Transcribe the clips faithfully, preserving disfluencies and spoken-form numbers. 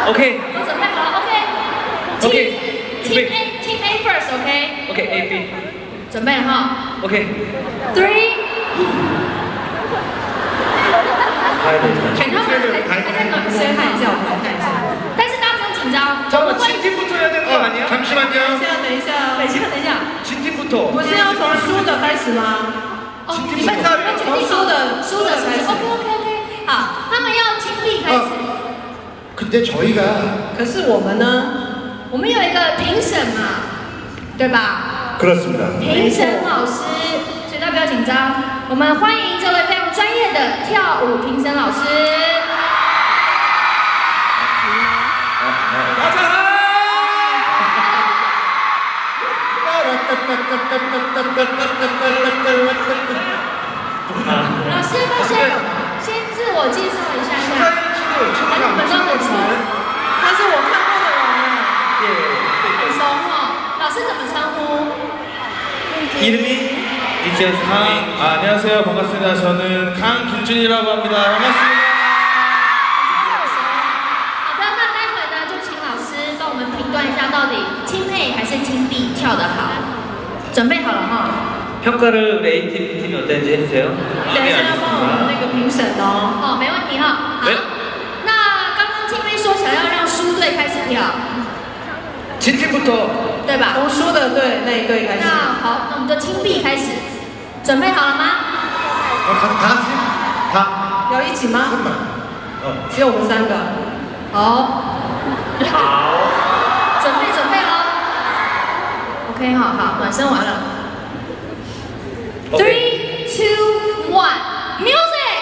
OK。 我准备好了 ，OK。 OK。 Team A Team A first，OK。 OK A B。 准备了哈。 OK。 Three。 拍的。 全他们还还在暖身，看一下，我们看一下。但是大家不用紧张。我们会。 잠시만요. 等一下，等一下， 等一下，等一下。 진팀부터. 不是要从输的开始吗？ 哦，你们从输的输的开始。OK OK OK。好，他们要亲笔开始。 근데 저희가 可是我们呢？ 我们有一个评审嘛，对吧？ 그렇습니다. 评审老师，所以大家不要紧张。我们欢迎这位非常专业的跳舞评审老师。 老师，要先先自我介绍一下下，哎，你们都很熟， 他是我看过的人啊。 很熟哈。老师怎么称呼？ 이름이 이재상. 아, 안녕하세요. 반갑습니다. 저는 강김준이라고 합니다. 반갑습니다. 好的，那待会呢就请老师帮我们评断一下，到底Team A还是Team B跳得好。准备好了哈。 평가를 우리 A팀, B팀이 어땠는지 해주세요. 等一下要帮我们那个评审哦。 好，没问题哈。好，那刚刚Team A说想要让输队开始跳， 진팀부터. 对吧？ 从输的队那一队开始。 那好，那我们就Team B开始，准备好了吗？ 다 같이 다 要一起吗？ 잠깐만. 只有我们三个。 好，好，准备准备喽。OK， 好好，暖身完了。Three, two, one, music。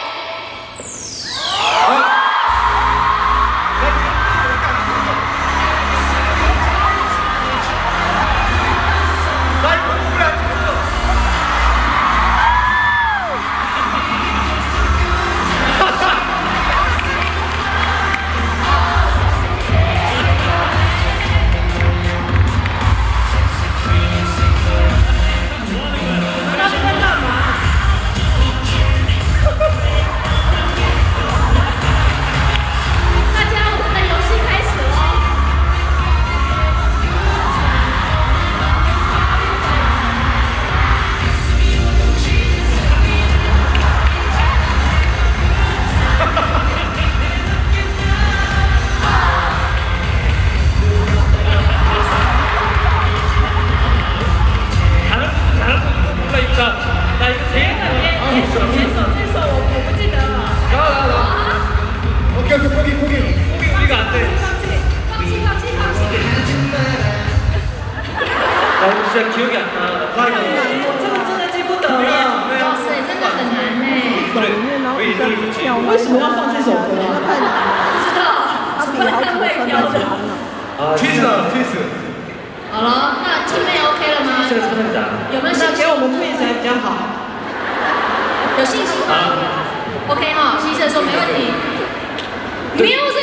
진짜 기억이 안 나. 我这个真的记不得了。 哇塞，真的很难呢。 그래. 왜 이걸 좋지? 为什么要放这首歌啊？ 不知道，怎么看会飘的？ 아, 트위스다 트위스. 好了，那Team A OK了吗？ 진짜 잘한다. 有没有信心？ 那给我们 Twins 还比较好。 有信心吗 ？OK 哈，西社说没问题。Music。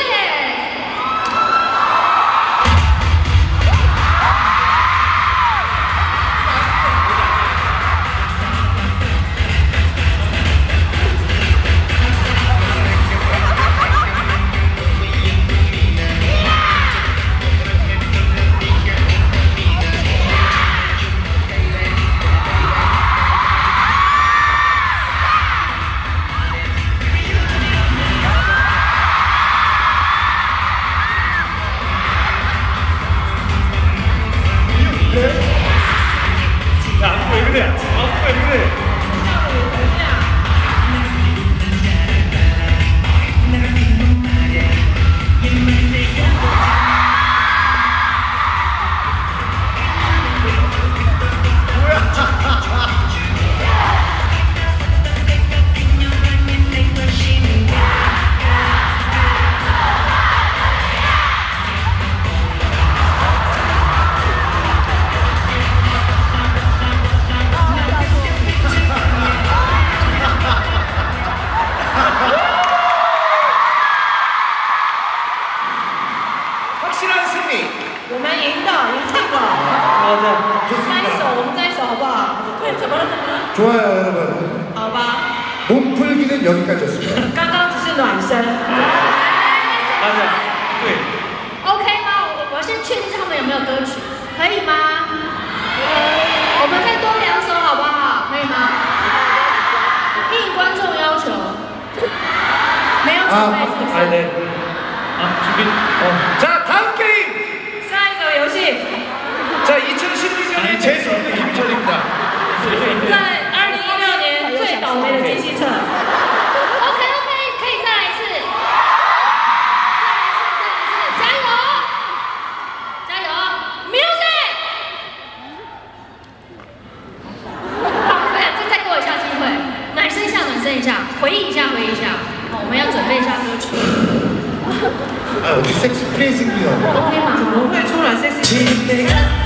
我们赢的，赢定了。 맞아. 再一首，我们再一首好不好？对，怎么了？怎么了？ 좋아요 여러분. 好吧。 몸 풀기는 여기까지였습니다. 刚刚只是暖身。 맞아. 네. 一下他们有没有歌曲，可以吗？我们再多两首好不好？可以吗？应观众要求，没有准备是不是？ 아, 네. 아, 준비. 어. 자, 다음 게임. 下一个游戏， 자, 이천십육 년의 재수없는 김철입니다. 在二零一六年最倒霉的金希澈。 OK OK， 可以再来一次，再来一次，再来一次，加油，加油 ，music！ 好，对，再再给我一下机会，暖身一下，暖身一下，回忆一下，回忆一下。好，我们要准备一下歌曲 아, 어떻게 섹시 프레이징이요? ，OK 吗？ 怎么会出来 sexy？